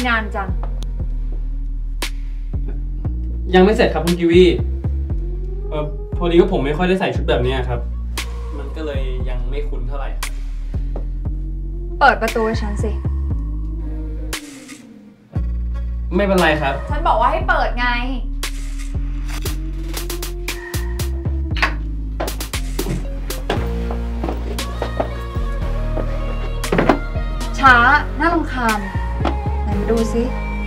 นานจังยังไม่เสร็จครับคุณกิวีพอดีว่าผมไม่ค่อยได้ใส่ชุดแบบนี้ครับมันก็เลยยังไม่คุ้นเท่าไหร่ครับเปิดประตูให้ฉันสิไม่เป็นไรครับฉันบอกว่าให้เปิดไงช้าน่ารำคาญไหนมาดูสิ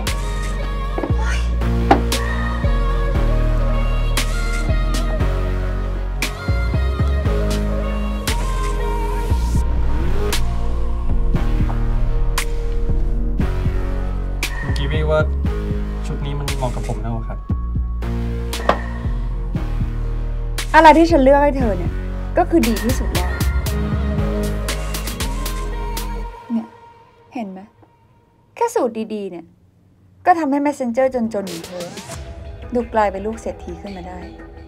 กีวีว่าชุดนี้มันเหมาะกับผมแล้วครับอะไรที่ฉันเลือกให้เธอเนี่ยก็คือดีที่สุดแล้วเนี่ยเห็นไหมแค่สูตรดีๆเนี่ยก็ทำให้ Messenger จนๆอย่างเธอดูกลายเป็นลูกเศรษฐีขึ้นมาได้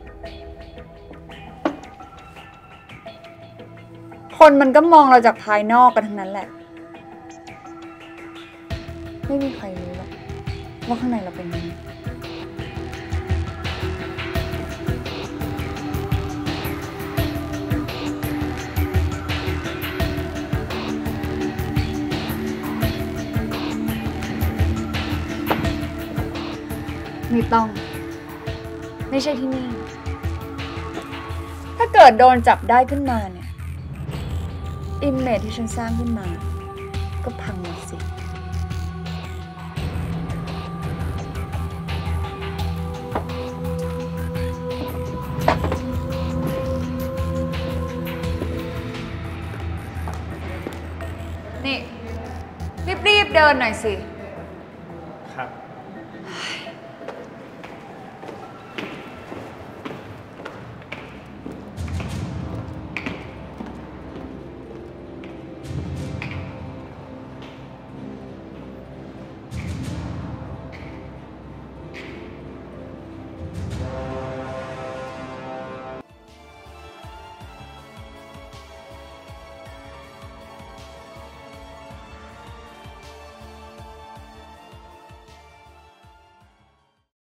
คนมันก็มองเราจากภายนอกกันทั้งนั้นแหละไม่มีใครรู้หรอกว่าข้างในเราเป็นยังไงไม่ต้องไม่ใช่ที่นี่ถ้าเกิดโดนจับได้ขึ้นมาเนี่ยอิมเมจที่ฉันสร้างขึ้นมาก็พังหมดสินี่รีบๆเดินหน่อยสิ